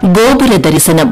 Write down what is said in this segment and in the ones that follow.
கோபுர தரிசனம்.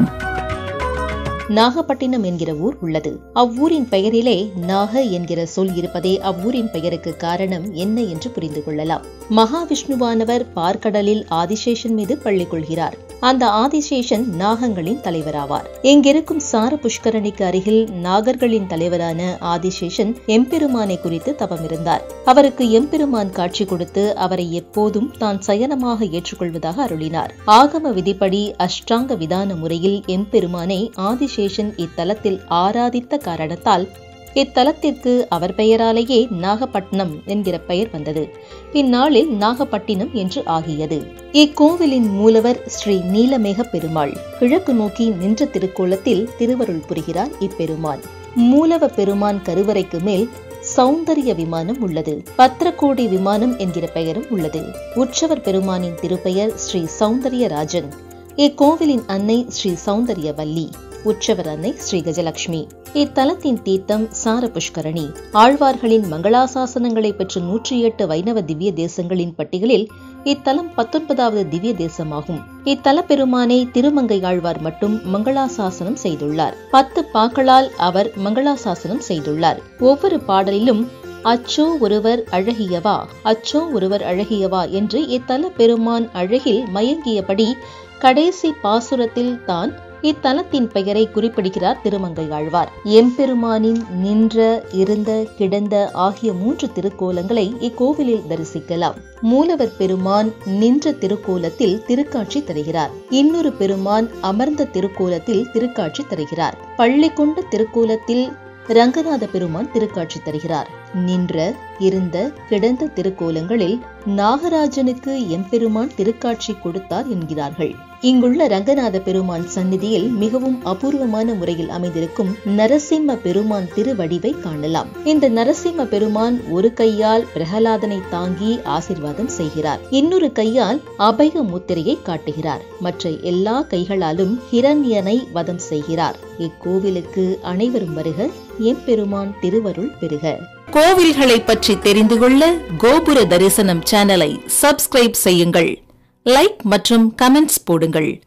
நாகப்பட்டினம் என்கிற ஊர் உள்ளது. அவ்வூரின் பெயரிலே நாக என்கிற சொல் இருப்பதே அவ்வூரின் பெயருக்கு காரணம் என்ன என்று புரிந்து கொள்ளலாம். மகாவிஷ்ணுவானவர் பார்க்கடலில் ஆதிசேஷன் மீது பள்ளி கொள்கிறார். அந்த ஆதிசேஷன் நாகங்களின் தலைவராவார். இங்கிருக்கும் சார புஷ்கரணிக்கு அருகில் நாகர்களின் தலைவரான ஆதிசேஷன் எம்பெருமானை குறித்து தவம் இருந்தார். அவருக்கு எம்பெருமான் காட்சி கொடுத்து அவரை எப்போதும் தான் சயனமாக ஏற்றுக்கொள்வதாக அருளினார். ஆகம விதிப்படி அஷ்டாங்க விதான முறையில் எம்பெருமானை ஆதிசேஷன் இத்தலத்தில் ஆராதித்த காரணத்தால் இத்தலத்திற்கு அவர் பெயராலேயே நாகப்பட்டினம் என்கிற பெயர் வந்தது. பின்னாளில் நாகப்பட்டினம் என்று ஆகியது. இக்கோவிலின் மூலவர் ஸ்ரீ நீலமேக பெருமாள். கிழக்கு நோக்கி நின்ற திருக்கோலத்தில் திருவருள் புரிகிறார் இப்பெருமான். மூலவ பெருமான் கருவறைக்கு மேல் சௌந்தரிய விமானம் உள்ளது. பத்திரகோடி விமானம் என்கிற பெயரும் உள்ளது. உற்சவர் பெருமானின் திருப்பெயர் ஸ்ரீ சௌந்தரியராஜன். இக்கோவிலின் அன்னை ஸ்ரீ சௌந்தரியவல்லி. உற்சவர் அன்னை ஸ்ரீ கஜலட்சுமி. இத்தலத்தின் தீர்த்தம் சார புஷ்கரணி. ஆழ்வார்களின் மங்களாசாசனங்களை பெற்ற 108 வைணவ திவ்ய தேசங்களின் பட்டியலில் இத்தலம் 19வது திவ்ய தேசமாகும். இத்தல பெருமானை திருமங்கை ஆழ்வார் மட்டும் மங்களாசாசனம் செய்துள்ளார். 10 பாக்களால் அவர் மங்களாசாசனம் செய்துள்ளார். ஒவ்வொரு பாடலிலும் அச்சோ ஒருவர் அழகியவா, அச்சோ ஒருவர் அழகியவா என்று இத்தல பெருமான் அழகில் மயங்கியபடி கடைசி பாசுரத்தில் தான் இத்தலத்தின் பெயரை குறிப்பிடுகிறார் திருமங்கை ஆழ்வார். எம்பெருமானின் நின்ற, இருந்த, கிடந்த ஆகிய 3 திருக்கோலங்களை இக்கோவிலில் தரிசிக்கலாம். மூலவர் பெருமான் நின்ற திருக்கோலத்தில் திருக்காட்சி தருகிறார். இன்னொரு பெருமான் அமர்ந்த திருக்கோலத்தில் திருக்காட்சி தருகிறார். பள்ளி கொண்ட திருக்கோலத்தில் ரங்கநாத பெருமான் திருக்காட்சி தருகிறார். நின்ற, இருந்த, கிடந்த திருக்கோலங்களில் நாகராஜனுக்கு எம்பெருமான் திருக்காட்சி கொடுத்தார் என்கிறார்கள். இங்குள்ள ரங்கநாத பெருமான் சந்நிதியில் மிகவும் அபூர்வமான முறையில் அமைந்திருக்கும் நரசிம்ம பெருமான் திருவடிவை காணலாம். இந்த நரசிம்ம பெருமான் ஒரு கையால் பிரகலாதனை தாங்கி ஆசீர்வாதம் செய்கிறார். இன்னொரு கையால் அபய முத்திரையை காட்டுகிறார். மற்ற எல்லா கைகளாலும் ஹிரண்யனை வதம் செய்கிறார். இக்கோவிலுக்கு அனைவரும் வருக. எம்பெருமான் திருவருள் பெறுக. கோவில்களை பற்றி தெரிந்து கொள்ள கோபுர தரிசனம் சேனலை சப்ஸ்கிரைப் செய்யுங்கள். லைக் மற்றும் கமெண்ட்ஸ் போடுங்கள்.